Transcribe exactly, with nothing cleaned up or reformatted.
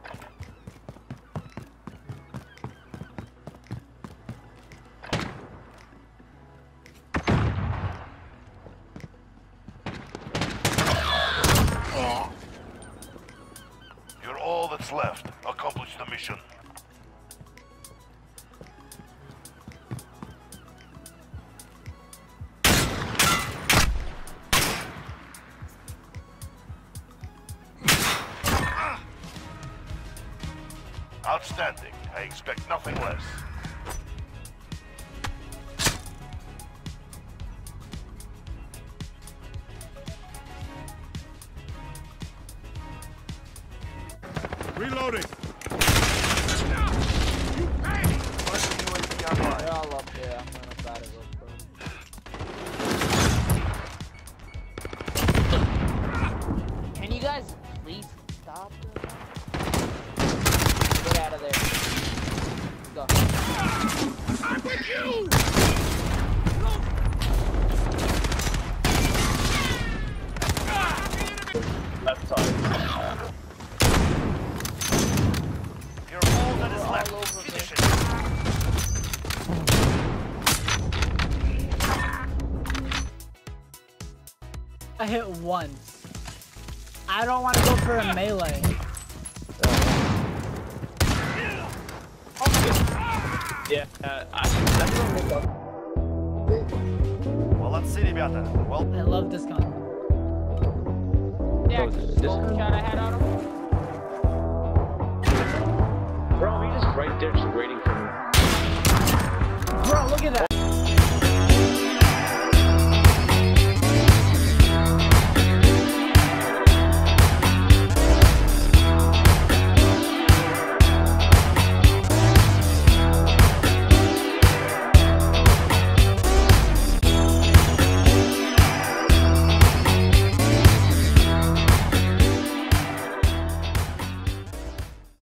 You're all that's left. Accomplish the mission. Outstanding. I expect nothing less. Reloading. They're all up there. I'm gonna try to go through. Can you guys please stop? Get out of there. Go. I'm with you. Left side. You're all that is All left. over Finish me. it. I hit once. I don't want to go for a melee. Yeah, uh, I, that's Молодцы, ребята. Well, I love this gun. Yeah, this shot I had on him. bro, we just right there just waiting for me. Bro, look at that.